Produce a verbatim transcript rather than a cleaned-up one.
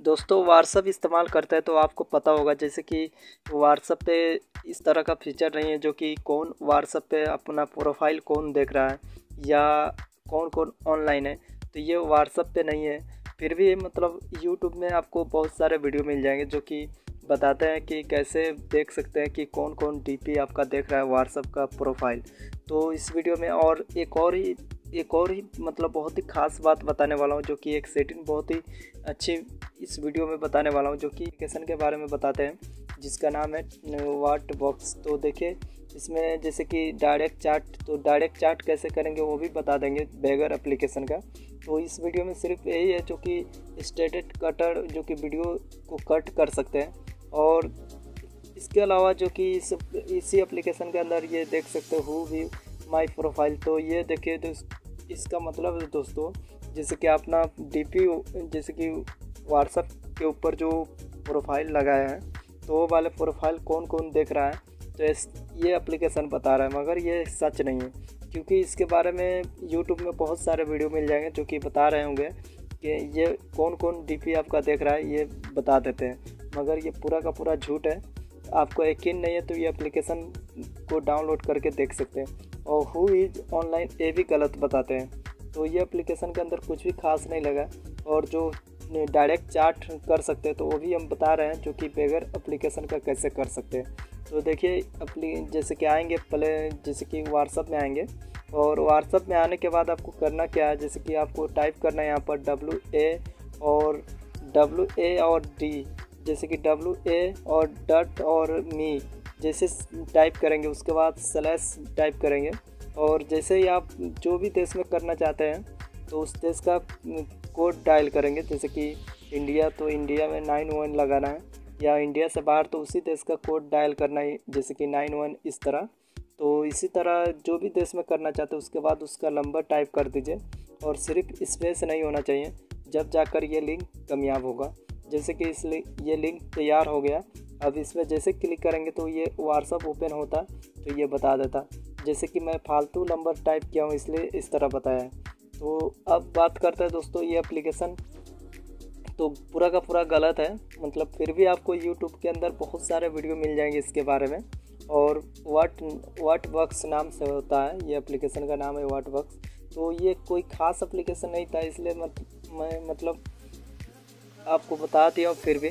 दोस्तों व्हाट्सअप इस्तेमाल करते हैं तो आपको पता होगा जैसे कि व्हाट्सअप पे इस तरह का फीचर नहीं है जो कि कौन व्हाट्सअप पे अपना प्रोफाइल कौन देख रहा है या कौन कौन ऑनलाइन है, तो ये व्हाट्सअप पे नहीं है। फिर भी मतलब यूट्यूब में आपको बहुत सारे वीडियो मिल जाएंगे जो कि बताते हैं कि कैसे देख सकते हैं कि कौन कौन डीपी आपका देख रहा है व्हाट्सअप का प्रोफाइल। तो इस वीडियो में और एक और ही एक और ही मतलब बहुत ही ख़ास बात बताने वाला हूँ, जो कि एक सेटिंग बहुत ही अच्छी इस वीडियो में बताने वाला हूँ, जो कि एप्लीकेशन के बारे में बताते हैं जिसका नाम है व्हाट बॉक्स। तो देखिए इसमें जैसे कि डायरेक्ट चार्ट, तो डायरेक्ट चार्ट कैसे करेंगे वो भी बता देंगे बगैर एप्लीकेशन का। तो इस वीडियो में सिर्फ यही है जो कि स्टेटेड कटर जो कि वीडियो को कट कर सकते हैं, और इसके अलावा जो कि इस इसी एप्लीकेशन के अंदर ये देख सकते हो हु भी माई प्रोफाइल। तो ये देखिए दोस्त, इसका मतलब है दोस्तों जैसे कि अपना डीपी जैसे कि व्हाट्सएप के ऊपर जो प्रोफाइल लगाया है तो वो वाले प्रोफाइल कौन कौन देख रहा है, तो इस ये एप्लीकेशन बता रहा है, मगर ये सच नहीं है क्योंकि इसके बारे में यूट्यूब में बहुत सारे वीडियो मिल जाएंगे जो कि बता रहे होंगे कि ये कौन कौन डीपी आपका देख रहा है, ये बता देते हैं, मगर ये पूरा का पूरा झूठ है। आपको यकीन नहीं है तो ये एप्लीकेशन को डाउनलोड करके देख सकते हैं। और हु इज़ ऑनलाइन ये भी गलत बताते हैं, तो ये एप्लीकेशन के अंदर कुछ भी खास नहीं लगा। और जो डायरेक्ट चार्ट कर सकते हैं तो वो भी हम बता रहे हैं जो कि बगैर एप्लीकेशन का कैसे कर सकते हैं। तो देखिए अपली जैसे कि आएंगे पहले जैसे कि व्हाट्सअप में आएंगे, और व्हाट्सअप में आने के बाद आपको करना क्या है, जैसे कि आपको टाइप करना है यहाँ पर डब्ल्यू ए और डब्ल्यू ए और डी, जैसे कि डब्ल्यू ए और डट और मी जैसे टाइप करेंगे, उसके बाद स्लैश टाइप करेंगे, और जैसे ही आप जो भी देश में करना चाहते हैं तो उस देश का कोड डायल करेंगे, जैसे कि इंडिया तो इंडिया में नाइन वन लगाना है, या इंडिया से बाहर तो उसी देश का कोड डायल करना है जैसे कि नाइन वन इस तरह। तो इसी तरह जो भी देश में करना चाहते हैं उसके बाद उसका नंबर टाइप कर दीजिए, और सिर्फ स्पेस नहीं होना चाहिए, जब जाकर ये लिंक कामयाब होगा। जैसे कि इस ये लिंक तैयार हो गया, अब इसमें जैसे क्लिक करेंगे तो ये व्हाट्सअप ओपन होता तो ये बता देता, जैसे कि मैं फालतू नंबर टाइप किया हूँ इसलिए इस तरह बताया है। तो अब बात करते हैं दोस्तों ये एप्लीकेशन तो पूरा का पूरा गलत है, मतलब फिर भी आपको यूट्यूब के अंदर बहुत सारे वीडियो मिल जाएंगे इसके बारे में। और व्हाट व्हाट बॉक्स नाम से होता है, ये एप्लीकेशन का नाम है व्हाट बॉक्स। तो ये कोई ख़ास एप्लीकेशन नहीं था, इसलिए मत, मैं मतलब आपको बता दिया फिर भी